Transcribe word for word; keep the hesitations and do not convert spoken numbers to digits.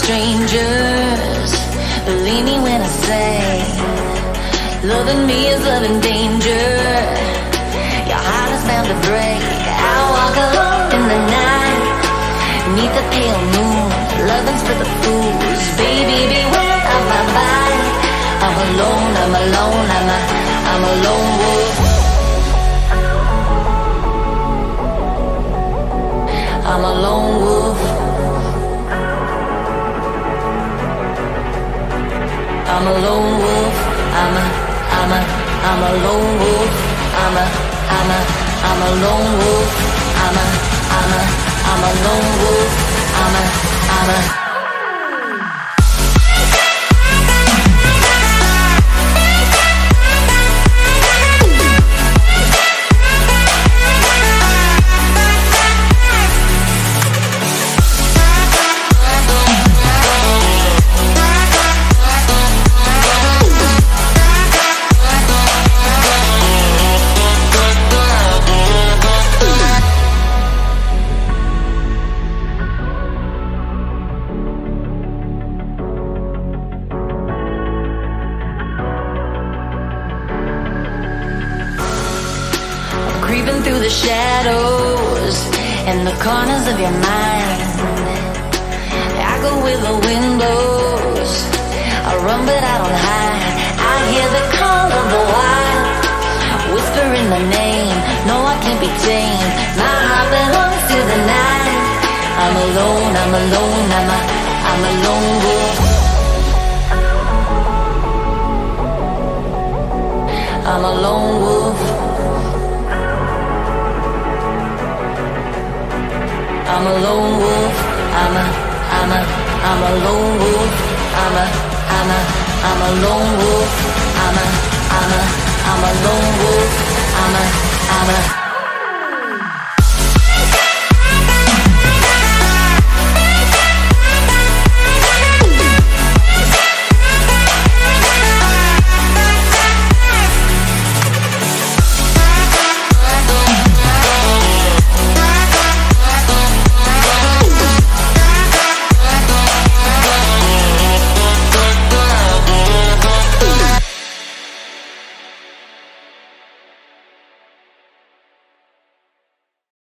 strangers. Believe me when I say, loving me is loving danger. Your heart is bound to break. I walk alone in the night, neath the pale moon. Loving's for the fools. Baby, beware of my body. I'm alone, I'm alone, I'm a, I'm a lone wolf. I'm a lone wolf. I'm a lone wolf. I'm a, I'm a, I'm a lone wolf. I'm a, I'm a, I'm a lone wolf. I'm a, I'm a, I'm a lone wolf. I'm a, I'm a. Creeping through the shadows and the corners of your mind. I go with the windows, I run but I don't hide. I hear the call of the wild, whispering the name. No, I can't be tamed. My heart belongs to the night. I'm alone, I'm alone, I'm a, I'm a lone wolf. I'm a lone wolf. I'm a lone wolf. I'm a, I'm a, I'm a lone wolf. I'm a, I'm a, I'm a lone wolf. I'm a, I'm a, I'm a lone wolf. I'm a, I'm a